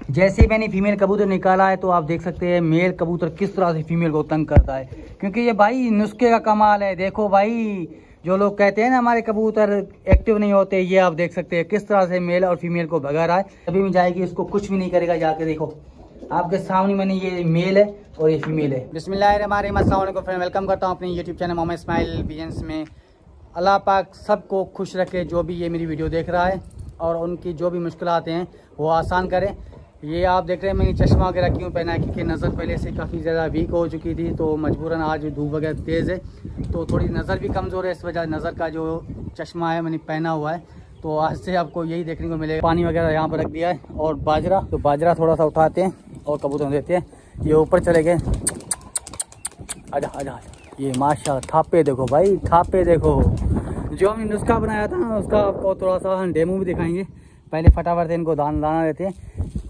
जैसे ही मैंने फीमेल कबूतर निकाला है तो आप देख सकते हैं मेल कबूतर किस तरह से फीमेल को तंग करता है, क्योंकि ये भाई नुस्खे का कमाल है। देखो भाई, जो लोग कहते हैं ना हमारे कबूतर एक्टिव नहीं होते, ये आप देख सकते हैं किस तरह से मेल और फीमेल को भगा रहा है। अभी भी जाएगी, इसको कुछ भी नहीं करेगा। जाके देखो आपके सामने मैंने, ये मेल है और ये फीमेल है। बिस्मिल्लाहिर्रहमानिर्रहीम, अस्सलाम वालेकुम फ्रेंड, वेलकम करता हूँ अपने YouTube channel Mohammad Ismail pigeons में। अल्लाह पाक सबको खुश रखे जो भी ये मेरी वीडियो देख रहा है, और उनकी जो भी मुश्किलात हैं वो आसान करें। ये आप देख रहे हैं मैंने चश्मा वगैरह क्यों पहना है, क्योंकि नज़र पहले से काफ़ी ज़्यादा वीक हो चुकी थी, तो मजबूरन आज धूप वगैरह तेज़ है तो थोड़ी नज़र भी कमज़ोर है, इस वजह नज़र का जो चश्मा है मैंने पहना हुआ है। तो आज से आपको यही देखने को मिलेगा। पानी वगैरह यहाँ पर रख दिया है और बाजरा, तो बाजरा थोड़ा सा उठाते हैं और कबूतर देते हैं। ये ऊपर चले गए, आजा आजा आजा। ये माशाल्लाह थापे देखो भाई, थापे देखो। जो हमने नुस्खा बनाया था ना, उसका आपको थोड़ा सा डेमो भी दिखाएंगे। पहले फटाफट से इनको दाना देते हैं।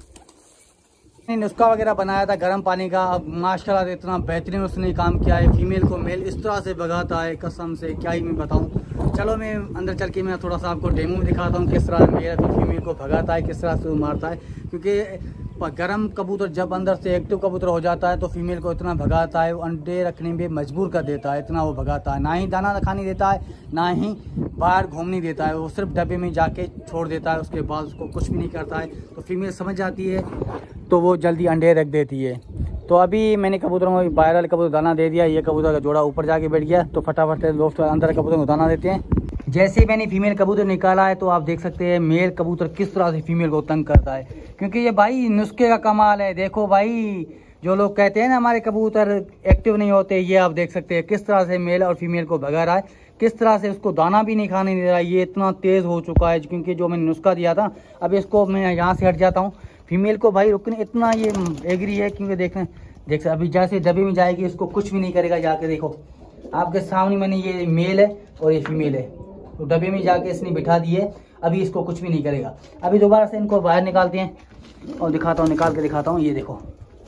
नुस्खा वगैरह बनाया था गर्म पानी का, अब माशाल्लाह से इतना बेहतरीन उसने काम किया है। फीमेल को मेल इस तरह से भगाता है, कसम से क्या ही मैं बताऊं। चलो मैं अंदर चल के मैं थोड़ा सा आपको डेमो दिखाता हूं किस तरह मेल फीमेल को भगाता है, किस तरह से वो मारता है। क्योंकि गर्म कबूतर जब अंदर से एक्टिव कबूतर हो जाता है तो फीमेल को इतना भगाता है, वो अंडे रखने में मजबूर कर देता है, इतना वो भगाता है। ना ही दाना खाने देता है, ना ही बाहर घूमने देता है, वो सिर्फ डब्बे में जाके छोड़ देता है। उसके बाद उसको कुछ भी नहीं करता है। तो फीमेल समझ जाती है तो वो जल्दी अंडे रख देती है। तो अभी मैंने कबूतरों को बाहर कबूतर दाना दे दिया। ये कबूतर का जोड़ा ऊपर जाके बैठ गया, तो फटाफट से दोस्तों अंदर कबूतरों को दाना देते हैं। जैसे ही मैंने फीमेल कबूतर निकाला है तो आप देख सकते हैं मेल कबूतर किस तरह से फीमेल को तंग करता है, क्योंकि ये भाई नुस्खे का कमाल है। देखो भाई, जो लोग कहते हैं ना हमारे कबूतर एक्टिव नहीं होते, ये आप देख सकते हैं किस तरह से मेल और फीमेल को भगा रहा है, किस तरह से उसको दाना भी नहीं खाने दे रहा है। ये इतना तेज़ हो चुका है, क्योंकि जो मैंने नुस्खा दिया था। अब इसको मैं यहाँ से हट जाता हूँ। फीमेल को भाई रुकने इतना ये एग्री है, क्योंकि देख अभी जैसे डब्बे में जाएगी इसको कुछ भी नहीं करेगा। जाके देखो आपके सामने मैंने, ये मेल है और ये फीमेल है, तो डब्बे में जाके इसने बिठा दिए। अभी इसको कुछ भी नहीं करेगा। अभी दोबारा से इनको बाहर निकालते हैं और दिखाता हूँ, निकाल के दिखाता हूँ। ये देखो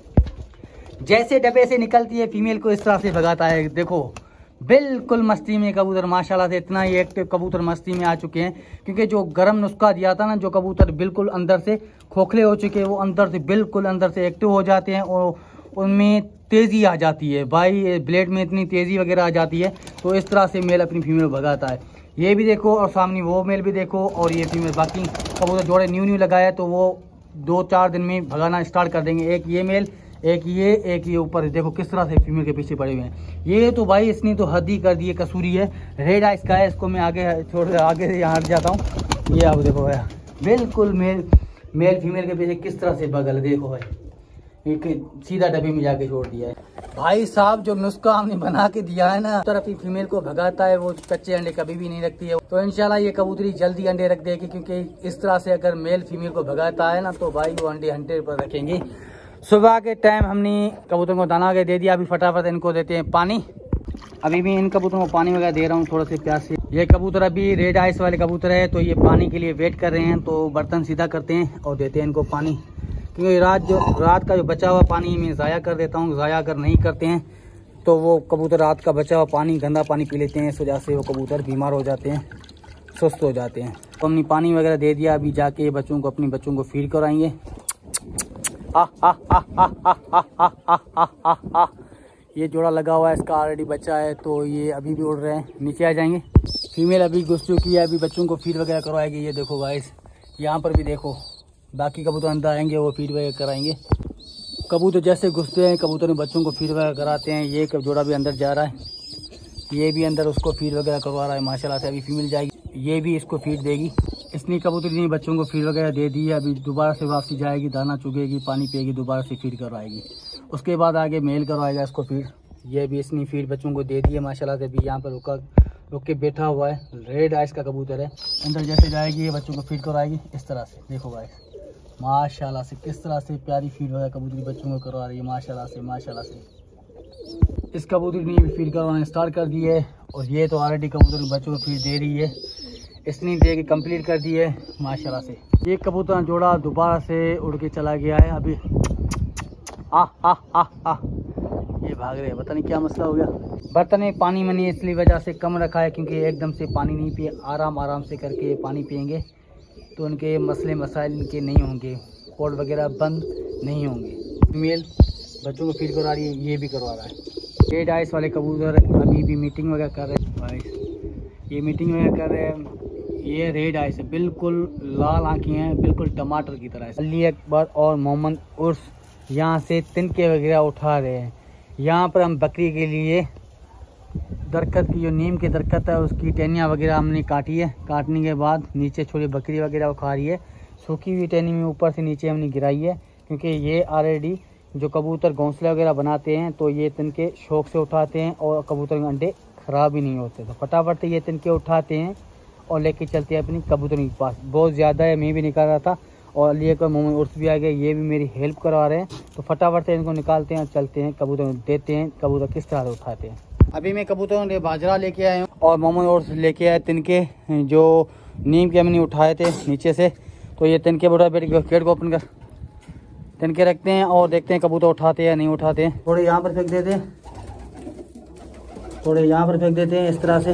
जैसे डब्बे से निकलती है फीमेल को इस तरह से भगाता है। देखो बिल्कुल मस्ती में कबूतर, माशाल्लाह से इतना ही एक्टिव कबूतर मस्ती में आ चुके हैं। क्योंकि जो गर्म नुस्खा दिया था ना, जो कबूतर बिल्कुल अंदर से खोखले हो चुके हैं, वो अंदर से बिल्कुल अंदर से एक्टिव हो जाते हैं और उनमें तेज़ी आ जाती है। भाई ब्लेड में इतनी तेज़ी वगैरह आ जाती है, तो इस तरह से मेल अपनी फीमेल भगाता है। ये भी देखो और सामने वो मेल भी देखो और ये फीमेल। बाकी कबूतर जोड़े न्यू लगाया तो वो 2-4 दिन में भगाना स्टार्ट कर देंगे। एक ये मेल, एक ये ऊपर देखो किस तरह से फीमेल के पीछे पड़े हुए हैं। ये तो भाई इसने तो हद ही कर दी है, कसूरी है, रेड आइस का है। इसको मैं आगे छोड़ आगे से यहाँ हट जाता हूँ। ये आप देखो भैया, बिल्कुल मेल फीमेल के पीछे किस तरह से बगल, देखो भाई एक सीधा डब्बे में जाके छोड़ दिया है। भाई साहब जो नुस्खा हमने बना के दिया है ना, तरफ ही फीमेल को भगाता है, वो कच्चे अंडे कभी भी नहीं रखती है। तो इंशाल्लाह ये कबूतरी जल्दी अंडे रख देगी, क्योंकि इस तरह से अगर मेल फीमेल को भगाता है ना, तो भाई वो अंडे 100 पर रखेंगे। सुबह के टाइम हमने कबूतरों को दाना वगैरह दे दिया। अभी फटाफट इनको देते हैं पानी। अभी भी इन कबूतरों को पानी वगैरह दे रहा हूँ थोड़ा से प्यास से। ये कबूतर अभी रेड आइस वाले कबूतर है, तो ये पानी के लिए वेट कर रहे हैं। तो बर्तन सीधा करते हैं और देते हैं इनको पानी, क्योंकि रात का जो बचा हुआ पानी मैं ज़ाया कर देता हूँ। ज़ाया अगर नहीं करते हैं तो वो कबूतर रात का बचा हुआ पानी, गंदा पानी पी लेते हैं। इस वजह से वो कबूतर बीमार हो जाते हैं, सुस्त हो जाते हैं। तो हमने पानी वगैरह दे दिया। अभी जाके बच्चों को, अपने बच्चों को फीड कराएंगे। ये जोड़ा लगा हुआ है, इसका ऑलरेडी बच्चा है, तो ये अभी भी उड़ रहे हैं, नीचे आ जाएंगे। फीमेल अभी घुस चुकी है, अभी बच्चों को फीड वगैरह करवाएगी। ये देखो गाइस, यहाँ पर भी देखो बाकी कबूतर अंदर आएंगे, वो फीड वगैरह कराएंगे। कबूतर जैसे घुसते हैं कबूतर में बच्चों को फीड वगैरह कराते हैं। ये जोड़ा भी अंदर जा रहा है, ये भी अंदर उसको फीड वगैरह करवा रहा है माशाल्लाह से। अभी फीमेल जाएगी, ये भी इसको फीड देगी। इसने कबूतर ने बच्चों को फीड वगैरह दे दी है। अभी दोबारा से वापसी जाएगी, दाना चुगेगी, पानी पिएगी, दोबारा से फीड करवाएगी। उसके बाद आगे मेल करवाएगा इसको फीड। ये भी इसने फीड बच्चों को दे दी है माशाल्लाह से। अभी यहाँ पर रुक के बैठा हुआ है, रेड आइस का कबूतर है। अंदर जैसे जाएगी ये बच्चों को फीड करवाएगी इस तरह से। देखो गाइस माशाल्लाह से किस तरह से प्यारी फीड वगैरह कबूतरी बच्चों को करवा रही है माशाल्लाह से, माशाल्लाह से। इस कबूतरी ने भी फीड करवाना स्टार्ट कर दी है, और ये तो ऑलरेडी कबूतर बच्चों को फीड दे रही है। इसने दे के कम्प्लीट कर दी है माशाल्लाह से। ये कबूतर जोड़ा दोबारा से उड़ के चला गया है। अभी ये भाग रहे हैं, पता नहीं क्या मसला हो गया। बर्तन में पानी मैंने इसलिए वजह से कम रखा है, क्योंकि एकदम से पानी नहीं पिए, आराम आराम से करके पानी पियेंगे तो उनके मसले मसाइल इनके नहीं होंगे। स्पॉट वगैरह बंद नहीं होंगे। फीमेल बच्चों को फीड करवा रही है, ये भी करवा रहा है। रेड आइस वाले कबूतर अभी भी मीटिंग वगैरह कर रहे हैं। ये मीटिंग वगैरह कर रहे हैं। ये रेड आइस है, बिल्कुल लाल आँखें हैं, बिल्कुल टमाटर की तरह है। अली अकबर और मोहम्मद उर्स यहाँ से तिनके वगैरह उठा रहे हैं। यहाँ पर हम बकरी के लिए दरख्त की जो नीम के दरख्त है उसकी टहनियाँ वगैरह हमने काटी है। काटने के बाद नीचे छोटी बकरी वगैरह वो खा रही है। सूखी हुई टहनी में ऊपर से नीचे हमने गिराई है, क्योंकि ये ऑलरेडी जो कबूतर घोंसले वगैरह बनाते हैं तो ये तिनके शौक से उठाते हैं और कबूतर के अंडे ख़राब ही नहीं होते। तो फटाफट ये तिनके उठाते हैं और लेके चलते हैं अपनी कबूतरों के पास। बहुत ज़्यादा है, मैं भी निकाल रहा था और अली अकबर मोहम्मद उर्स भी आ गए, ये भी मेरी हेल्प करवा रहे हैं। तो फटाफट से इनको निकालते हैं और चलते हैं, कबूतर देते हैं, कबूतर किस तरह से उठाते हैं। अभी मैं कबूतरों के बाजरा लेके आया हूँ और मोहम्मद उर्स लेके आए तिनके जो नीम के हमने उठाए थे नीचे से। तो ये तिनके बड़ा गेट को ओपन कर तिनके रखते हैं और देखते हैं कबूतर उठाते हैं या नहीं उठाते हैं। थोड़े यहाँ पर फेंक देते हैं, थोड़े यहाँ पर फेंक देते हैं इस तरह से।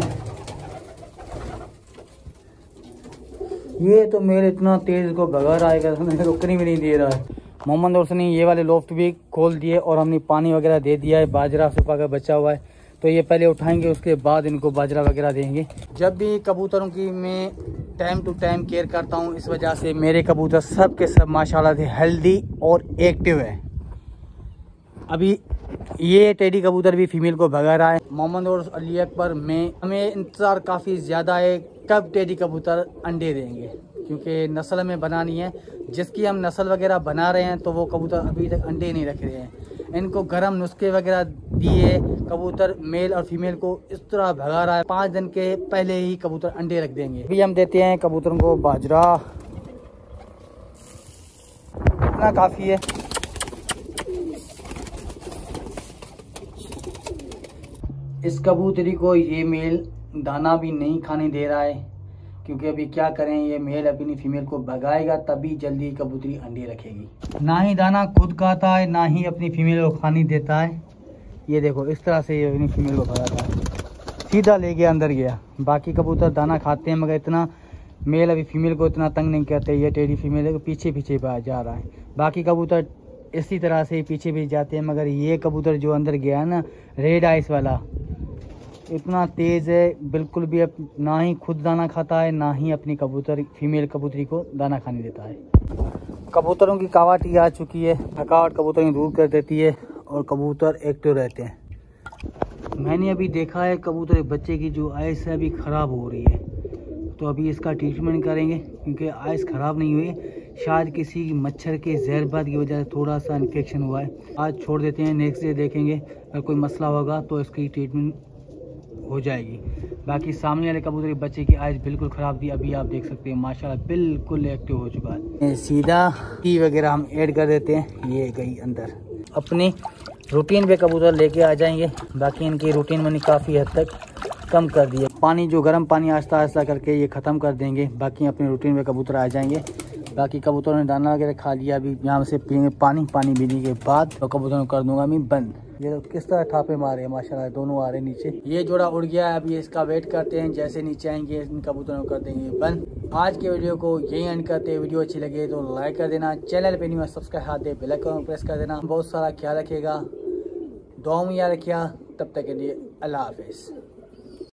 ये तो मेरे इतना तेज को भगा रहा है, रुकने भी नहीं दे रहा है। मोहम्मद उर्स ने ये वाले लोफ्ट भी खोल दिए और हमने पानी वगैरह दे दिया है। बाजरा सूखा कर बचा हुआ है, तो ये पहले उठाएंगे, उसके बाद इनको बाजरा वगैरह देंगे। जब भी कबूतरों की मैं टाइम टू टाइम केयर करता हूँ, इस वजह से मेरे कबूतर सब के सब माशाल्लाह से हेल्दी और एक्टिव है। अभी ये टेडी कबूतर भी फीमेल को भगा रहा है। मोहम्मद और अली अकबर में हमें इंतज़ार काफ़ी ज़्यादा है कब टेडी कबूतर अंडे देंगे, क्योंकि नस्ल हमें बनानी है। जिसकी हम नस्ल वगैरह बना रहे हैं तो वो कबूतर अभी तक अंडे नहीं रख रहे हैं। इनको गर्म नुस्खे वगैरह दिए, कबूतर मेल और फीमेल को इस तरह भगा रहा है। 5 दिन के पहले ही कबूतर अंडे रख देंगे। अभी हम देते हैं कबूतरों को बाजरा, इतना काफ़ी है। इस कबूतरी को ये मेल दाना भी नहीं खाने दे रहा है, क्योंकि अभी क्या करें, ये मेल अपनी फीमेल को भगाएगा तभी जल्दी कबूतरी अंडे रखेगी। ना ही दाना खुद खाता है, ना ही अपनी फीमेल को खाने देता है। ये देखो इस तरह से ये अपनी फीमेल को भगाता है, सीधा ले गया, अंदर गया। बाकी कबूतर दाना खाते हैं, मगर इतना मेल अभी फीमेल को इतना तंग नहीं करते। ये टेडी फीमेल है, पीछे पीछे जा रहा है। बाकी कबूतर इसी तरह से पीछे भी जाते हैं, मगर ये कबूतर जो अंदर गया है ना, रेड आइस वाला, इतना तेज़ है, बिल्कुल भी ना ही खुद दाना खाता है, ना ही अपनी फीमेल कबूतरी को दाना खाने देता है। कबूतरों की कावाटी आ चुकी है, थकावट कबूतरों दूर कर देती है और कबूतर एक्टिव रहते हैं। मैंने अभी देखा है कबूतर बच्चे की जो आइस है अभी ख़राब हो रही है, तो अभी इसका ट्रीटमेंट करेंगे, क्योंकि आइस ख़राब नहीं हुई, शायद किसी मच्छर के जहरबाद की वजह से थोड़ा सा इन्फेक्शन हुआ है। आज छोड़ देते हैं, नेक्स्ट डे देखेंगे, अगर कोई मसला होगा तो इसकी ट्रीटमेंट हो जाएगी। बाकी सामने वाले कबूतर के बच्चे की आइज बिल्कुल ख़राब थी, अभी आप देख सकते हैं माशाल्लाह बिल्कुल एक्टिव हो चुका है। सीधा टी वगैरह हम ऐड कर देते हैं, ये गई अंदर। अपनी रूटीन पे कबूतर लेके आ जाएंगे। बाकी इनकी रूटीन मैंने काफ़ी हद तक कम कर दिया। पानी जो गर्म पानी आहिस्ता आहिस्ता करके ये ख़त्म कर देंगे। बाकी अपनी रूटीन पे कबूतर आ जाएंगे। बाकी कबूतरों ने दाना वगैरह खा लिया, अभी यहाँ से पियेंगे पानी पीने के बाद तो कबूतरों को कर दूंगा मैं बंद। ये तो किस तरह ठापे मारे हैं माशाल्लाह, दोनों आ रहे हैं नीचे। ये जोड़ा उड़ गया है, अभी इसका वेट करते हैं, जैसे नीचे आएंगे इन कबूतरों को कर देंगे बंद। आज के वीडियो को यही एंड करते हैं। वीडियो अच्छी लगे तो लाइक कर देना, चैनल पे नहीं है सब्सक्राइब हाथ दे बेल आइकन प्रेस कर देना। बहुत सारा ख्याल रखिएगा, दुआ में याद रखिएगा। तब तक के लिए अल्लाह हाफिज़।